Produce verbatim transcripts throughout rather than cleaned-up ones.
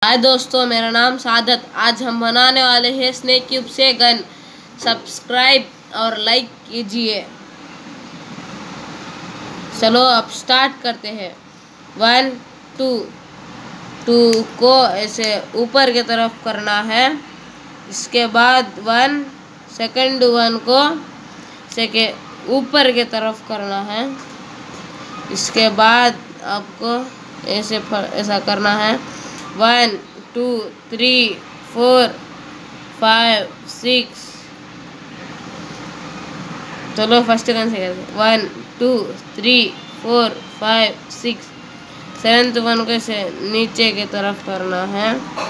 हाय दोस्तों, मेरा नाम सादत। आज हम बनाने वाले हैं स्नेक क्यूब से गन। सब्सक्राइब और लाइक कीजिए। चलो अब स्टार्ट करते हैं। वन टू टू को ऐसे ऊपर की तरफ करना है। इसके बाद वन सेकंड वन को सेके ऊपर की तरफ करना है। इसके बाद आपको ऐसे ऐसा करना है। One two three four five six चलो फर्स्ट गन से करते। One two three four five six seventh one को ऐसे नीचे की तरफ करना है।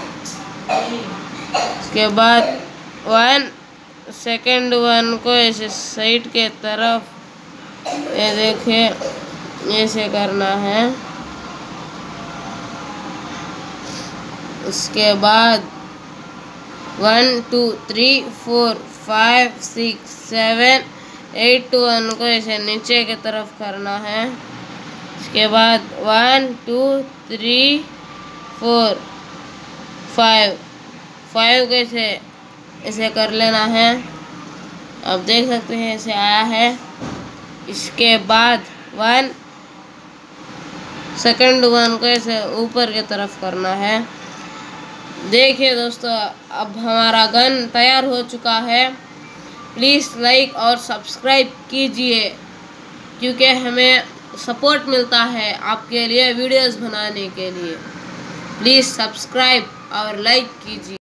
इसके बाद वन सेकंड वन को ऐसे साइड के तरफ ये देखिए ऐसे करना है। उसके बाद one two three four five six seven eight one को ऐसे नीचे की तरफ करना है। इसके बाद one two three four five five को ऐसे ऐसे कर लेना है। अब देख सकते हैं ऐसे आया है। इसके बाद वन सेकंड वन को ऐसे ऊपर की तरफ करना है। देखिए दोस्तों, अब हमारा गन तैयार हो चुका है। प्लीज़ लाइक और सब्सक्राइब कीजिए, क्योंकि हमें सपोर्ट मिलता है आपके लिए वीडियोस बनाने के लिए। प्लीज़ सब्सक्राइब और लाइक कीजिए।